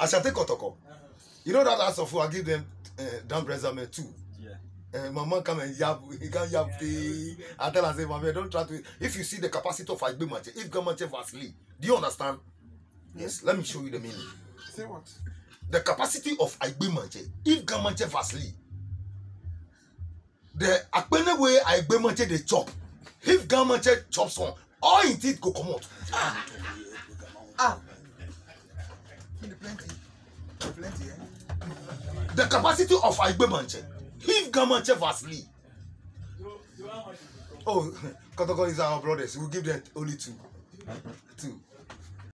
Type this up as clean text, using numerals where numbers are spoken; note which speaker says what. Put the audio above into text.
Speaker 1: I shall take Kotoko. You know that last of I give them Dan Brezame too. Yeah. Mama come and yab, he can yab. I tell her, say, Mama, don't try to. If you see the capacity of Aigbe Manche, if Gamanche Vasili, do you understand? Yes. Let me show you the meaning.
Speaker 2: Say what?
Speaker 1: The capacity of Aigbe Manche, if Gamanche Vasili, the Akbene way Aigbe Manche they chop. If Gamanche chops one, all in teeth go come out.
Speaker 2: Plenty, eh?
Speaker 1: The capacity of Aigbe Manche, if Gamanche Vasili. Oh, Kotoko is our brothers. We'll give them only two.